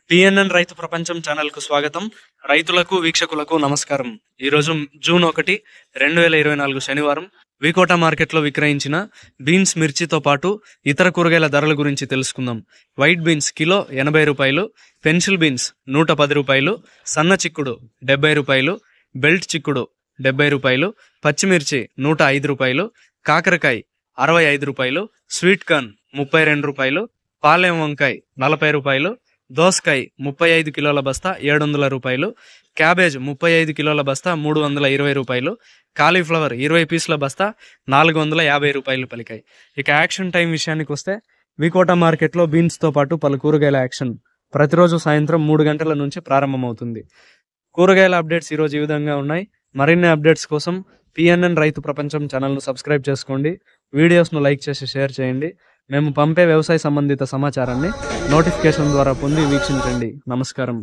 PNN రైతు ప్రపంచం channel కు స్వాగతం. రైతులకు వీక్షకులకు నమస్కారం. ఈ రోజు జూన్ 1, 2024 శనివారం వికోట మార్కెట్లో విక్రయించిన బీన్స్, మిర్చితో పాటు ఇతర కూరగాయల ధరల గురించి తెలుసుకుందాం. వైట్ బీన్స్ కిలో 80 రూపాయలు, పెన్సిల్ బీన్స్ 110 రూపాయలు, సన్న చిక్కుడు 70 రూపాయలు, బెల్ట్ చిక్కుడు 70 రూపాయలు, పచ్చిమిర్చి 105 రూపాయలు, కాకరకాయ 65 రూపాయలు, స్వీట్ కార్న్ 32 రూపాయలు, పాలెం వంకాయ 40 రూపాయలు, దోసకాయ 35 కిలోల బస్తా 700 రూపాయలు, క్యాబేజ్ 35 కిలోల బస్తా 320 రూపాయలు, కాలీఫ్లవర్ 20 పీసుల బస్తా 450 రూపాయలు పలికాయి. ఇక యాక్షన్ టైం విషయానికి వస్తే వికోట మార్కెట్లో బీన్స్తో పాటు పలు కూరగాయల యాక్షన్ ప్రతిరోజు సాయంత్రం 3 గంటల నుంచి ప్రారంభమవుతుంది. కూరగాయల అప్డేట్స్ ఈరోజు ఈ విధంగా ఉన్నాయి. మరిన్ని అప్డేట్స్ కోసం పిఎన్ఎన్ రైతు ప్రపంచం ఛానల్ను సబ్స్క్రైబ్ చేసుకోండి. వీడియోస్ను లైక్ చేసి షేర్ చేయండి. మేము పంపే వ్యవసాయ సంబంధిత సమాచారాన్ని నోటిఫికేషన్ ద్వారా పొంది వీక్షించండి. నమస్కారం.